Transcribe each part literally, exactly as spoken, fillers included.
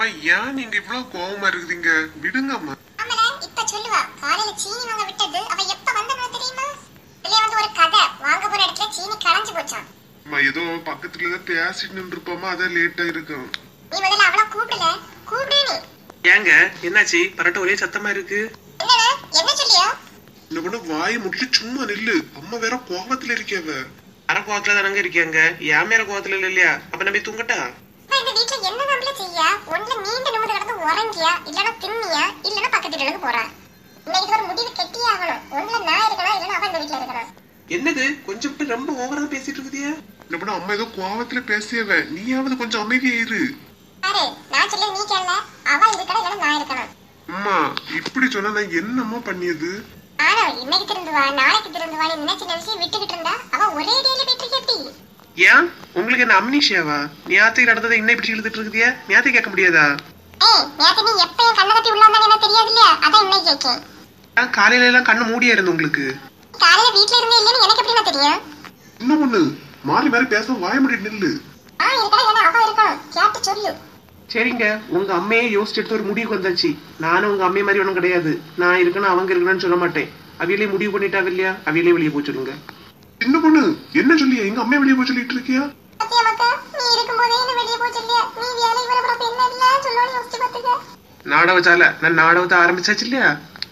அம்மா ஏன் நீங்க இவ்வளவு கோவமா இருக்குதீங்க? விடுங்க அம்மா. அம்மா இப்ப சொல்லுவா காலையில சீனி வாங்க விட்டது அவ எப்ப வந்தனோ தெரியுமா? வெளிய வந்து ஒரு கதை வாங்க போற இடத்துல சீனி கலஞ்சு போச்சாம். அம்மா ஏதோ பக்கத்துல ஏதோ பேசிட்டு நின்றுப்போமா அதான் லேட்டா இருக்கும். நீ முதல்ல அவள கூப்பிடல கூப்பிடு நீ. ஏங்க என்னாச்சு? பரட்ட ஒரே சத்தமா இருக்கு. என்னடா என்ன சொல்லியா? என்ன பண்ண வாயை முட்டி சும்மா நில்லு. அம்மா வேற கோவத்துல இருக்கேவ. அரை கோவத்துல தானங்க இருக்காங்க. என் மேல கோவத்துல இல்ல இல்லையா? அப்ப நம்ம தூங்கட்டா? இந்த வீட்டுல என்ன நம்மள செய்யா? ஒண்ணுல நீண்ட நிமிடம் கிடந்து உறங்கியா இல்லனா தின்னியா இல்லனா பக்கத்து வீட்டுக்கு போறா. இன்னைக்கு ஒரு முடிவு கெட்டியே ஆகணும். ஒண்ணுல நான் இருக்கணும் இல்லனா அவன் இந்த வீட்டுல இருக்கணும். என்னது கொஞ்சம் விட்டு ரொம்ப ஓவரா பேசிட்டு இருக்குதியா? என்ன பண்ண அம்மா ஏதோ கோவத்துல பேசியவ. நீயாவது கொஞ்சம் அமைதியா இரு. அரே நான் சொல்ல நீ கேள. அவ இருக்கணும் இல்லனா நான் இருக்கணும். அம்மா இப்படி சொன்னா நான் என்னம்மா பண்ணியது? ஆனா இன்னைக்கு திருந்து வா நாளைக்கு திருந்து வா என்ன சின்ன விஷயம் விட்டுக்கிட்டு இருந்தா அவ ஒரே டேல போயிட்டு இருக்கே. ஏன் உங்களுக்கு என்ன அம்னீஷியாவா? ஞாத்திக்கு நடந்ததை இன்னும் இப்படி இழுத்துட்டு இருக்குதியா? ஞாத்தி கேட்க முடியாதா? ஏய் ஞாத்தி நீ எப்ப என் கண்ணை கட்டி உள்ள வந்தானே எனக்கு தெரியாது இல்லையா? அதான் இன்னைக்கு கேக்கேன். நான் காலையில எல்லாம் கண்ணு மூடியா இருந்து உங்களுக்கு. காலையில வீட்ல இருந்தே இல்லன்னு எனக்கு எப்படி தெரியும்? என்ன பண்ணு மாறி மாறி பேச வாய மூடிட்டு நில்லு. ஆ இருக்கடா என்ன அவ இருக்கணும் கேட்டு சொல்லு. சரிங்க உங்க அம்மையே யோசிச்சு எடுத்து ஒரு முடிவுக்கு வந்தாச்சு. நானும் உங்க அம்மைய மாதிரி ஒன்றும் கிடையாது. நான் இருக்கணும் அவங்க இருக்கணும்னு சொல்ல மாட்டேன். அவையிலே முடிவு பண்ணிட்டாவ இல்லையா? அவையிலே வெளியே போய் சொல்லுங்க. என்ன பண்ணு என்ன சொல்லியா? எங்க அம்மைய வெளியே போய் சொல்லிட்டு இருக்கியா? சத்தியா மக்கா நீ இருக்கும்போதே என்ன வெளியே போய் சொல்லியா? நீ வேலைக்கு வர போற என்ன இல்ல சொல்லணும் யோசிச்சு பாத்துக்க. நாடகத்தால நான் நாடகத்தை ஆரம்பிச்சாச்சு இல்லையா?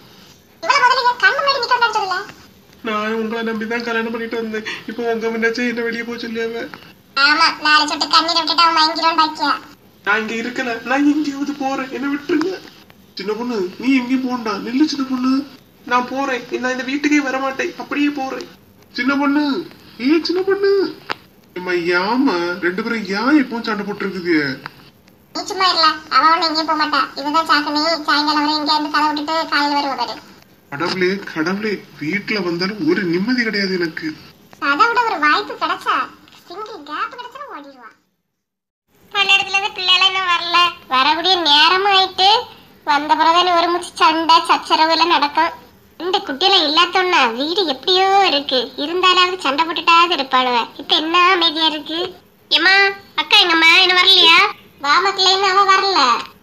இவள முதல்ல கண்ணு முன்னாடி நிக்கறதா சொல்லல. நான் உங்களை நம்பிதான் கல்யாணம் பண்ணிட்டு வந்தேன். இப்போ உங்க முன்னாச்சே என்ன வெளியே போய் சொல்லியாவ. ஆமா நாளை சொட்டு கண்ணீர் விட்டுட்டு அவன் மயங்கிரும் பாக்கியா. நான் இங்க இருக்கல. நான் எங்கேயாவது போறேன். என்ன விட்டுருங்க. சின்ன பொண்ணு நீ எங்கேயும் போண்டா நில்லு. சின்ன பொண்ணு நான் போறேன். நான் இந்த வீட்டுக்கே வர மாட்டேன். அப்படியே போறேன். சின்ன பொண்ணு ஏ சின்ன பொண்ணு அம்மா ஏமா ரெண்டு பேரும் ஏன் எப்பவும் சண்டை போட்டு இருக்குது? நீ சும்மா இல்ல அவ ஒண்ணு எங்கேயும் போக மாட்டா. இவதான் சாக்கணி சாயங்காலம் வரை இங்க இருந்து கதை விட்டுட்டு காலையில வருவா பாரு. கடவுளே கடவுளே வீட்டுல வந்தாலும் ஒரு நிம்மதி கிடையாது எனக்கு. அதை விட ஒரு வாய்ப்பு கிடைச்சா சிங்கிள் கேப் கிடைச்சா ஓடிடுவா. அந்த இடத்துல இருந்து பிள்ளைல இன்னும் வரல. வரக்கூடிய நேரம் ஆயிட்டு வந்த பிறகு ஒரு முச்சு சண்டை சச்சரவு எல்லாம் நடக்கும். இந்த குட்டியில இல்லாத்தோன்னா வீடு எப்படியோ இருக்கு. இருந்தாலாவது சண்டை போட்டுட்டாவது இருப்பாளுவ. இப்ப என்ன அமைதியா இருக்கு. ஏமா அக்கா எங்கம்மா இன்னும் வரலையா? வா மக்களே இன்னும் அவ வரல.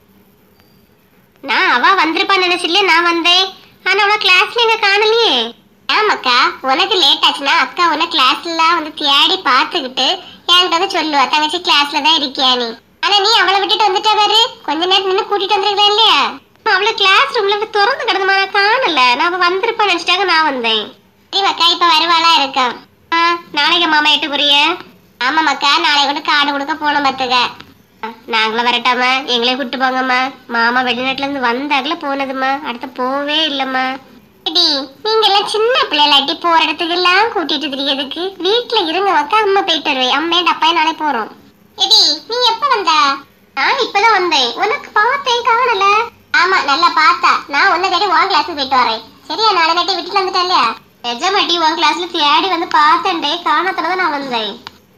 நான் அவ வந்திருப்பான்னு நினைச்சில நான் வந்தேன். ஆனா அவள கிளாஸ்ல எங்க காணலையே. ஆமாக்கா உனக்கு லேட் ஆச்சுன்னா அக்கா உன கிளாஸ்ல வந்து தேடி பாத்துக்கிட்டு என்கிட்ட வந்து சொல்லுவா தங்கச்சி கிளாஸ்ல தான் இருக்கியா நீ. ஆனா நீ அவளை விட்டுட்டு வந்துட்டா பாரு. கொஞ்ச நேரம் நின்று கூட்டிட்டு வந்துருக்கலாம் இல்லையா? அவளை கிளாஸ் ரூம்ல திறந்து கிடக்குமா நான் காணல. நான் அவ வந்திருப்பான்னு நினைச்சிட்டாங்க நான் வந்தேன். சரி மக்கா இப்ப வருவாளா இருக்கா? நாளைக்கு மாமா எட்டு புரிய. ஆமா மக்கா நாளை கொண்டு காடு கொடுக்க போனோம் பாத்துக்க. நாங்களும் வரட்டாமா எங்களே கூட்டு போங்கம்மா. மாமா வெளிநாட்டுல இருந்து வந்தாக்கல போனதுமா. அடுத்த போவே இல்லம்மா. நீங்க எல்லாம் சின்ன பிள்ளைலாட்டி போற இடத்துக்கு எல்லாம் கூட்டிட்டு திரியதுக்கு வீட்டுல இருங்க மக்கா. அம்மா போயிட்டு வருவேன். அம்மையோட அப்பா நாளை போறோம். எடி நீ எப்ப வந்தா? நான் இப்பதான் வந்தேன். உனக்கு பார்த்தேன் காணல. ஆமா நல்லா பார்த்தா. நான் உன்ன தேடி உன் கிளாஸுக்கு போயிட்டு வரேன். சரியா நாளை நாட்டி வீட்டுல வந்துட்டேன் இல்லையா? நிஜமாட்டி உன் கிளாஸ்ல தேடி வந்து பார்த்தேன்டே காணத்தனதான் நான் வந்தேன்.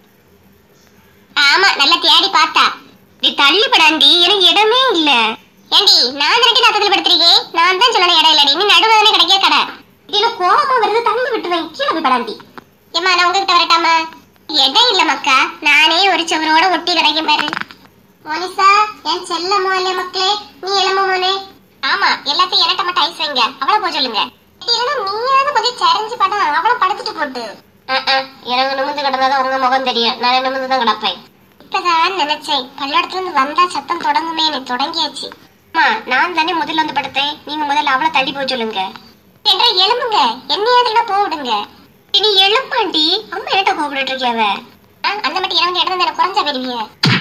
ஆமா நல்லா தேடி பார்த்தா. நீ தள்ளி படாண்டி எனக்கு இடமே இல்ல. ஏண்டி நான் தானே நான் தள்ளி படுத்துறீங்க. நான் தான் சொன்ன இடம் இல்லடி. நீ நடுவுல கிடைக்க கடை. இது கோபமா வருது தள்ளி விட்டுறேன். கீழே போய் படாண்டி. ஏமா நான் உங்ககிட்ட வரட்டாமா? இடம் இல்ல மக்கா. நானே ஒரு சுவரோட ஒட்டி கிடைக்கும் பாரு. மோனிசா என் செல்லமோ இல்லையா மக்களே? நீ எலும்பு மோனே. ஆமா எல்லாத்தையும் எனட்ட மட்டும் ஐஸ் வைங்க. அவளை போய் சொல்லுங்க. இல்லைன்னா நீயாவது கொஞ்சம் சரிஞ்சு படம் அவளை படுத்துட்டு போட்டு. எனக்கு நிமிந்து கிடந்தாதான் உங்க முகம் தெரியும். நான் நிமிந்து தான் கிடப்பேன். இப்பதான் நினைச்சேன் பள்ளிடத்துல இருந்து வந்தா சத்தம் தொடங்குமே. நீ தொடங்கியாச்சு. அம்மா நான் தானே முதல்ல வந்து படுத்தேன். நீங்க முதல்ல அவளை தள்ளி போய் சொல்லுங்க. என்ற எலும்புங்க என்னையாவது போவிடுங்க. நீ எழுப்பாண்டி அம்மா என்னட்ட கூப்பிட்டு இருக்கியாவ? அந்த மட்டும் இறங்க இடம் எனக்கு குறைஞ்சா வருவிய.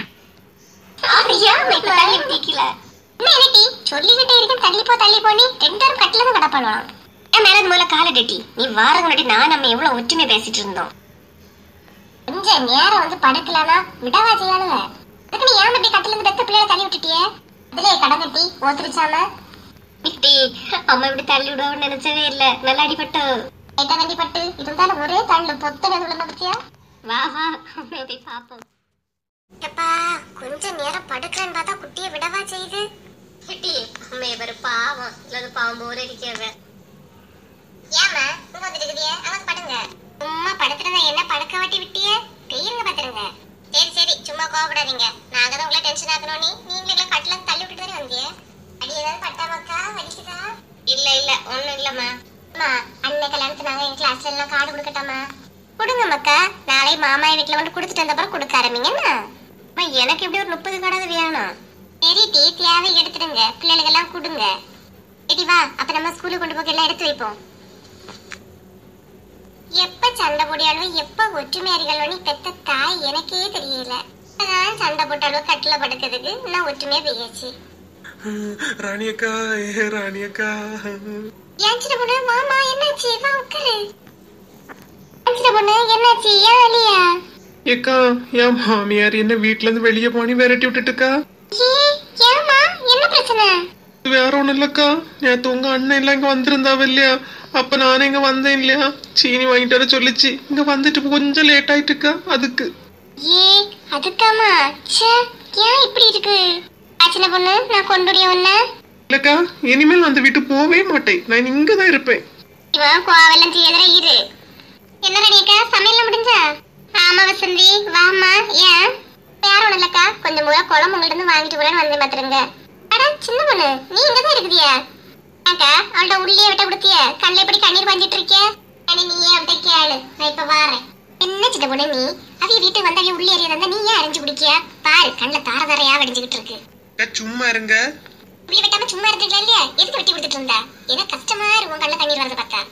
சொல்லிக்கிட்டே இருக்கேன் தள்ளி போ தள்ளி போ. நீ ரெண்டு பேரும் கட்டில தான் கடப்பாளாம். என் மேல முதல்ல காலை டெட்டி. நீ வாரங்க முன்னாடி நான் நம்ம எவ்வளவு ஒற்றுமையா பேசிட்டு இருந்தோம். கொஞ்ச நேரம் வந்து படுக்கலனா விடவா செய்யானுங்க. அதுக்கு நீ ஏன் இப்படி கட்டில இருந்து பெத்த பிள்ளைய தள்ளி விட்டுட்டிய? அதுலயே கடன் கட்டி ஓத்துருச்சாம விட்டி. அம்மா இப்படி தள்ளி விடுவோம்னு நினைச்சவே இல்ல. நல்லா அடிபட்டு எட்ட வண்டி பட்டு இருந்தாலும் ஒரே தள்ளு பொத்தன சொல்லுங்க பத்தியா. வா வா அம்மா போய் பாப்போம். எப்பா கொஞ்ச நேரம் படுக்கலன்னு பார்த்தா குட்டிய விடவா செய்யுது. குட்டி அம்மைய பாரு பாவம். இல்லது பாவம் போற இருக்காவ. ஏமா இங்க வந்துட்டு இருக்குதியே அவன் படுங்க. சும்மா படுத்துறதா என்ன படுக்க வாட்டி விட்டியே? பெயிருங்க பாத்துருங்க. சரி சரி சும்மா கோவப்படாதீங்க. நாங்க தான் உங்களை டென்ஷன் ஆக்கணும். நீ நீங்களே கட்டில தள்ளி விட்டுட்டு தானே வந்தீங்க. அடி ஏதாவது பட்டாமாக்கா வலிக்குதா? இல்ல இல்ல ஒண்ணும் இல்லம்மா. அம்மா அண்ணன் கல்யாணத்துக்கு நாங்க எங்க கிளாஸ்ல எல்லாம் கார்டு கொடுக்கட்டாமா? கொடுங்க மக்கா. நாளை மாமா வீட்டுல வந்து கொடுத்துட்டு வந்த அப்புறம் கொடுக்க ஆரம்பிங்கண்ணா. அம்மா எனக்கு எப்படி ஒரு முப்பது கார்டாவது வேணும். சரி டீ தேவை எடுத்துடுங்க. பிள்ளைகளுக்கு எல்லாம் கொடுங்க. எடி வா அப்ப நம்ம ஸ்கூலுக்கு கொண்டு போக எல்லாம் எடுத்து வைப்போம். எப்ப சண்டை போடியாலும் எப்ப ஒற்றுமையாரிகளோ பெத்த தாய் எனக்கே தெரியல. நான் சண்டை போட்டாலும் கட்டில படுக்கிறதுக்கு நான் ஒற்றுமையா பெய்யாச்சு. ராணியக்கா ஏ ராணியக்கா ஏன் சின்ன பொண்ணு மாமா என்னாச்சு? வா உட்காரு. சின்ன பொண்ணு என்னாச்சு? ஏன் அழியா? ஏக்கா என் மாமியார் என்ன வீட்டுல இருந்து வெளியே போனி விரட்டி விட்டுட்டுக்கா. ஏமா என்ன பிரச்சனை? வேற ஒண்ணும் இல்லக்கா, நேத்து உங்க அண்ணன் எல்லாம் இங்க வந்திருந்தாவ இல்லையா, அப்ப நானே இங்க வந்தேன் இல்லையா, சீனி வாங்கிட்டு வர சொல்லிச்சு. இங்க வந்துட்டு கொஞ்சம் லேட் ஆயிட்டுக்கா. அதுக்கு ஏ அதுக்காமா? ச்சே ஏன் இப்படி இருக்கு? சின்ன பொண்ணு நான் கொண்டுடிய உன்ன. இல்லக்கா இனிமேல் அந்த வீட்டு போவே மாட்டேன். நான் இங்கதான் இருப்பேன். இவன் கோவெல்லாம் செய்யற இரு. என்ன ரெடியக்கா சமையல் முடிஞ்சா? ஆமா வசந்தி வாமா. ஏன்? வேற ஒண்ணும் இல்லக்கா, கொஞ்சம் மூல குழம்பு உங்கள்ட்ட இருந்து வாங்கிட்டு போறேன்னு வந்து பாத்துருங்க. அட சின்ன பொண்ணு நீ இங்கதான் இருக்குதியா? அக்கா அவள்கிட்ட உள்ளே விட்ட கொடுத்திய கல்ல எப்படி கண்ணீர் பாஞ்சிட்டு இருக்கிய? நீ ஏன் அவட்ட கேளு, நான் இப்ப வாரேன். என்ன சின்ன பொண்ணு நீ அவிய வீட்டுக்கு வந்தா உள்ளே ஏறியதா நீ ஏன் அரைஞ்சு குடிக்கிய? பாரு கண்ணுல தார தாரையா வடிஞ்சுக்கிட்டு இருக்கு. சும்மா இருங்க. உள்ளே விட்டாம சும்மா இருந்துக்கலாம் இல்லையா? எதுக்கு வெட்டி கொடுத்துட்டு இருந்தா? எனக்கு கஷ்டமா இருக்கும் கண்ணுல கண்ணீர் வரத பார்த்தா.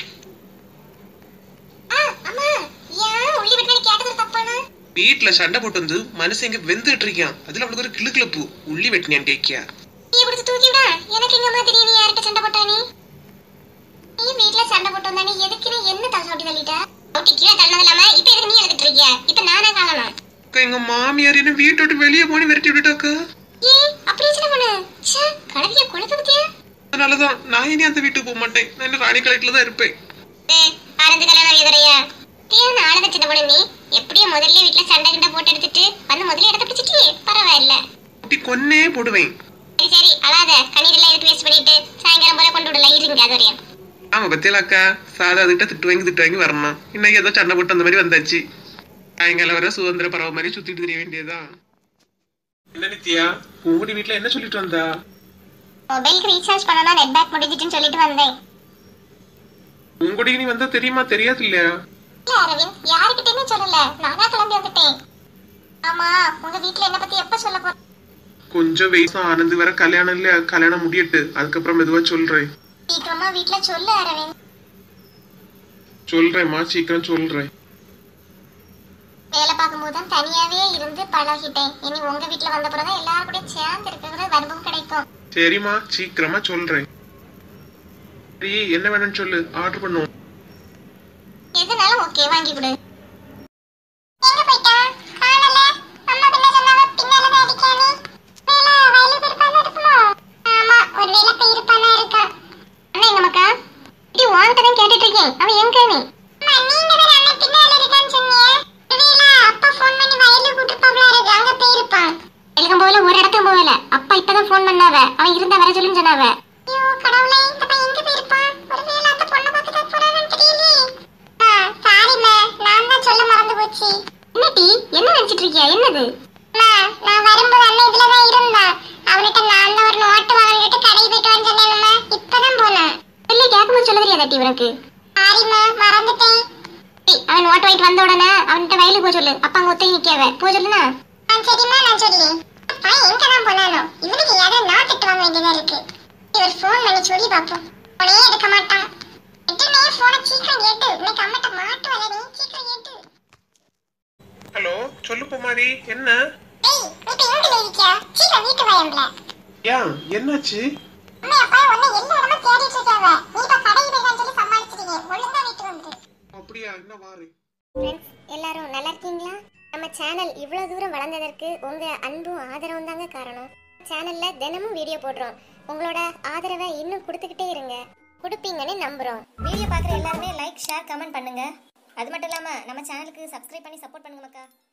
அம்மா ஏன் உள்ளே விட்டு கேட்டது தப்பானா? வீட்டுல சண்டை போட்டு வந்து மனசு எங்க வெந்துட்டு இருக்கான். அதுல அவளுக்கு ஒரு கிளு கிளப்பு உள்ளி வெட்டினியான் கேக்கியா. நீ இப்படி தூக்கி விட எனக்கு எங்க அம்மா தெரியும். நீ யார்கிட்ட சண்டை போட்டா? நீ நீ வீட்டுல சண்டை போட்டு வந்தா நீ எதுக்கு? நீ என்ன தலை சாப்பிட்டு தள்ளிட்ட? ஓட்டி கீழே தள்ளது இல்லாம இப்ப எதுக்கு நீ எழுதிட்டு இருக்கிய? இப்ப நானே காணணும். எங்க மாமியார் என்ன வீட்டை விட்டு வெளியே போனி விரட்டி விட்டுட்டாக்கா. ஏ அப்படியே சின்ன பொண்ணு ச்சே கலவிய கொளுத்து பத்தியா? அதனாலதான் நான் இனி அந்த வீட்டுக்கு போக மாட்டேன். நான் ராணி கலெக்ட்ல தான் இருப்பேன். ஏ ஆனந்த கல்யாணம் எதிரையா ஏன் ஆனந்த சின்ன பொண்ணு நீ எப்படியே முதல்ல வீட்டுல சண்டை கிண்ட போட்டு எடுத்துட்டு வந்து முதல்ல இடத்த பிடிச்சிட்டியே பரவாயில்ல. குட்டி கொன்னே போடுவேன். சரி சரி அழாத கண்ணீர் எல்லாம் எடுத்து வேஸ்ட் பண்ணிட்டு சாயங்காலம் போல கொண்டு விடல இருங்க. அது வரையும் ஆமா பத்தியலாக்கா சாதா அதுகிட்ட திட்டு வாங்கி திட்டு வாங்கி வரணும். இன்னைக்கு ஏதோ சண்டை போட்டு அந்த மாதிரி வந்தாச்சு. சாயங்காலம் வர சுதந்திர பறவை மாதிரி சுத்திட்டு தெரிய வேண்டியதுதான். என்ன நித்யா உங்களுடைய வீட்டுல என்ன சொல்லிட்டு வந்தா? மொபைலுக்கு ரீசார்ஜ் பண்ணனா நெட் பேக் முடிஞ்சிட்டுன்னு சொல்லிட்டு வந்தேன். உங்களுடைய நீ வந்தா தெரியுமா தெரியாது இல்லையா? இல்ல அரவிந்த் யாருக்கிட்டயுமே சொல்லல, நானா கிளம்பி வந்துட்டேன். ஆமா உங்க வீட்டுல என்ன பத்தி எப்ப சொல்ல போற? கொஞ்சம் வயசா ஆனந்து வர கல்யாணம் இல்லையா, கல்யாணம் முடியட்டு அதுக்கப்புறம் மெதுவா சொல்றேன். சீக்கிரமா வீட்டுல சொல்லு அரவிந்த். சொல்றேன்மா சீக்கிரம் சொல்றேன். வேலை பார்க்கும்போது தான் தனியாவே இருந்து பழகிட்டேன். இனி உங்க வீட்டுல வந்த பிறகு எல்லாரும் கூட சேர்ந்து இருக்கிற அனுபவம் கிடைக்கும். சரிம்மா சீக்கிரமா சொல்றேன். சரி என்ன வேணும்னு சொல்லு, ஆர்டர் பண்ணுவோம். எதுனாலும் ஓகே வாங்கி கொடு. எங்க போய்ட்டா? காணல. அம்மா பின்ன சொன்னாவ பின்னால தான் அடிக்கானே. வேல வயல இருப்பானே இருக்குமா? ஆமா ஒருவேளை போய் இருப்பானா இருக்கா. அண்ணா எங்க மக்கா? இது வாங்கிட்டு தான் கேட்டுட்டு இருக்கேன். அவன் எங்க நீ? அம்மா நீங்க தான் அண்ணா பின்னால இருக்கான்னு சொன்னீங்க. ஒருவேளை அப்பா ஃபோன் பண்ணி வயல கூட்டி போகல இருக்கு. அங்க போய் இருப்பான். எல்கம் போல ஒரு இடத்துக்கு போகல. அப்பா இப்பதான் ஃபோன் பண்ணாவ. அவன் இருந்தா வர சொல்லுன்னு சொன்னாவ. ஐயோ கடவுளே இந்த பையன் எங்க போய் இருப்பான்? ஒருவேளை அந்த பொண்ணை பார்த்துட்டு போறானு தெரியலையே. சாரிமா நான் தான் சொல்ல மறந்து போச்சு. என்னடி என்ன நினைச்சிட்டு இருக்கியா? என்னது? நான் வரும்போது அண்ணன் இதுல தான் இருந்தான். அவன்கிட்ட நான் தான் ஒரு நோட்டு வாங்கிட்டு கடைக்கு போயிட்டு வரேன்னு சொன்னேன்மா. இப்பதான் போனேன். இல்லை கேட்கும்போது சொல்ல தெரியாதாட்டி உனக்கு? சாரிமா மறந்துட்டேன். அவன் நோட்டு வாங்கிட்டு வந்த உடனே அவன்கிட்ட வயலுக்கு போக சொல்லு. அப்பா அங்க ஒத்தகி நிக்காவ போக சொல்லுனா. சரிம்மா நான் சொல்லி. அப்பா எங்க தான் போனானோ இவனுக்கு ஏதோ நோட்டு வாங்க வேண்டியதா இருக்கு. இவர் ஃபோன் பண்ணி சொல்லி பார்ப்போம். உடனே எடுக்க மாட்டான். ஹலோ சொல்லு குமாரி என்ன? ஏய் நீ இப்ப எங்க இருக்கியா? சீக்கிரம் வீட்டு வா எம்பல. ஏன் என்னாச்சு? அம்மா அப்பா உன்னை எல்லா இடமும் தேடிட்டு இருக்காங்க. நீ இப்ப கடைக்கு போய் சொல்லி சமாளிச்சிட்டீங்க. ஒழுங்கா வீட்டு வந்து. அப்படியா என்ன வாரு. फ्रेंड्स எல்லாரும் நல்லா இருக்கீங்களா? நம்ம சேனல் இவ்வளவு தூரம் வளர்ந்ததற்கு உங்க அன்பும் ஆதரவும் தாங்க காரணம். சேனல்ல தினமும் வீடியோ போடுறோம். உங்களோட ஆதரவை இன்னும் கொடுத்துக்கிட்டே இருங்க. கொடுப்பீங்கன்னு நம்புறோம். வீடியோ பார்க்குற எல்லாருமே லைக் ஷேர் கமெண்ட் பண்ணுங்க. அது மட்டும் இல்லாம நம்ம சேனலுக்கு சப்ஸ்கிரைப் பண்ணி சப்போர்ட் பண்ணுங்க மக்கா.